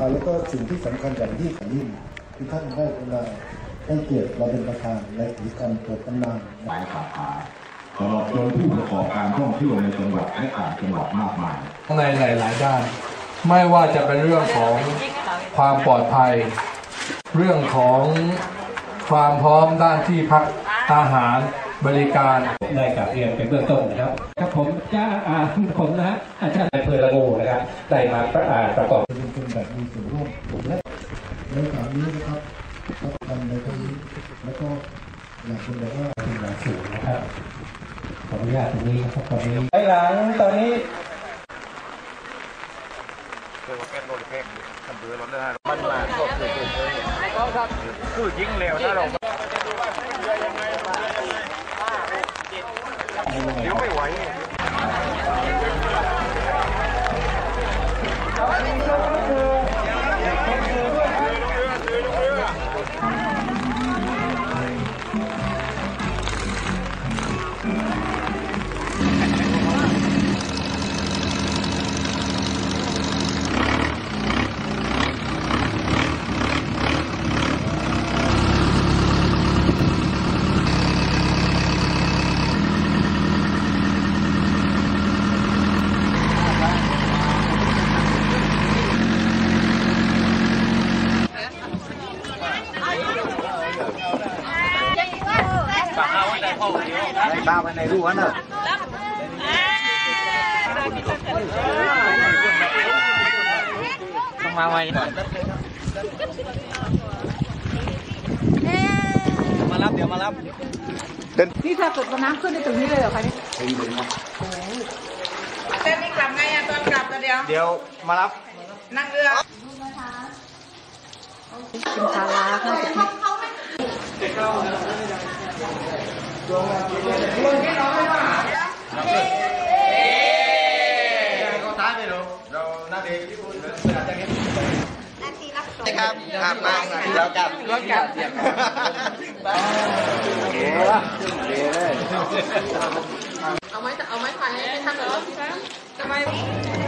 แล้วก็สิ่งที่สำคัญอย่างยิ่งที่ท่านได้กรุณาให้เกียรติเราเป็นประธานในกิจกรรมเปิดตำนานหลายสาขาตลอดจนผู้ประกอบการท่องเที่ยวในจังหวัดและต่างจังหวัดมากมายในหลายด้านไม่ว่าจะเป็นเรื่องของความปลอดภัยเรื่องของความพร้อมด้านที่พักอาหารบริการได้กลับเรียนเป็นเบื้องต้นนะครับครับผมนะฮะอาจารย์นายอำเภอละงูนะครับได้มาประกอบเป็นแบบมีส่วนร่วมและในครั้งนี้นะครับรับทำในครั้งนี้แล้วก็อยากเป็นแบบว่าเป็นหลักสูตรนะครับขออนุญาตตรงนี้ครับตอนนี้ไอ้หลังตอนนี้มันมาก็คือยิงเร็วถ้าเราเดี๋ยวไม่ไหวบ้าไปในรู้วะเนอะต้องมาไวมารับเดี๋ยวมารับนี่ถ้าเกิดน้ำขึ้นในตรงนี้เลยเหรอคะนี่เต้นนี่กลับไงอะตอนกลับเดี๋ยวมารับนั่งเรือเป็นคาราค่ะก็ท้าไปเราหน้าเด็กครับอาบน้ำแล้วกับรถกับเสียงเอาไม้ถ่ายให้ท่านเหรอทำไม